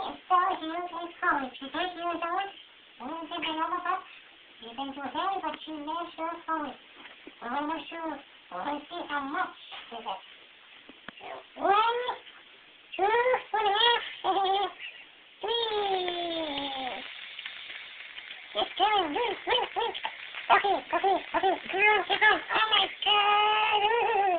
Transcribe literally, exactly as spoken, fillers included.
so huge and cold. She thinks you do it. And then she bring over her. You've been too heavy, but she may sure hold it. So when we're sure, we'll see how much is it. One, two, one and a half, three. It's going, wait, wait, wait. Okay, okay, okay, girl, here comes. Oh my God.